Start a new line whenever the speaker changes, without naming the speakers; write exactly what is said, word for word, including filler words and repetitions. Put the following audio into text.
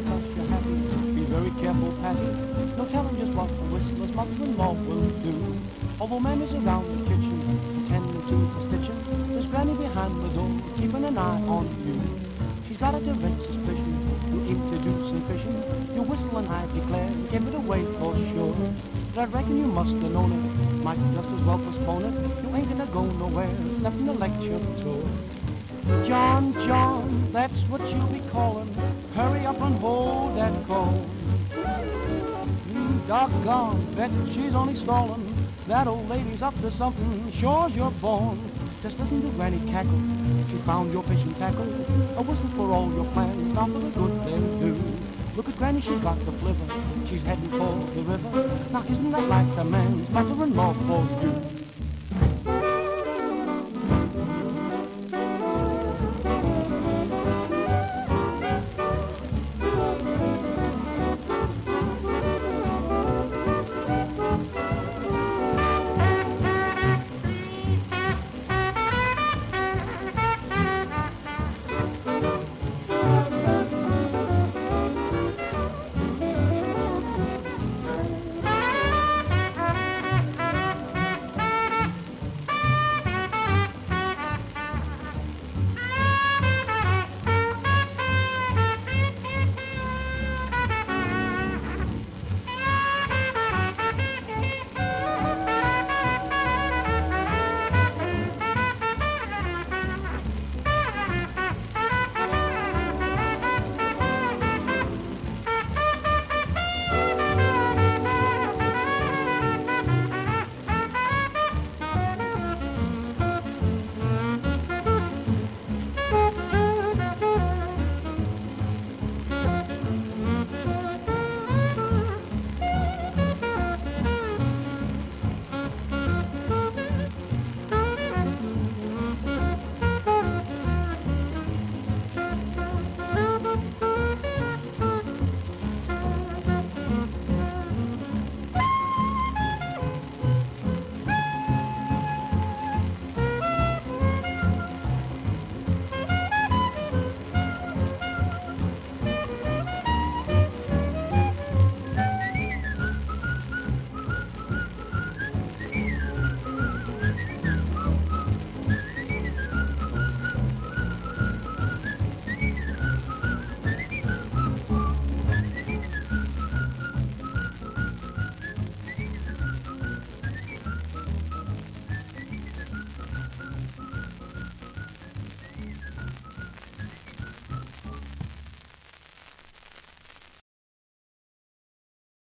because you're happy. Be very careful, Patty. No telling just what the whistler's mother-in-law will do. Although man is around the kitchen, attending to the stitching, there's Granny behind the door, keeping an eye on you. She's got a direct suspicion you introducing fishing. You whistle and I declare, give it away for sure. But I reckon you must have known it, might just as well postpone it. You ain't gonna go nowhere, except in the lecture tour. John, John, that's what you'll be calling. Hurry up and hold that cone. Mm, doggone, bet she's only stalling. That old lady's up to something, sure as you're born. Just listen to Granny cackle, she found your fishing tackle. A whistle for all your plans, not for the good they do. Look at Granny, she's got the flivver, she's heading for the river. Now isn't that like a man's mother-in-law for you?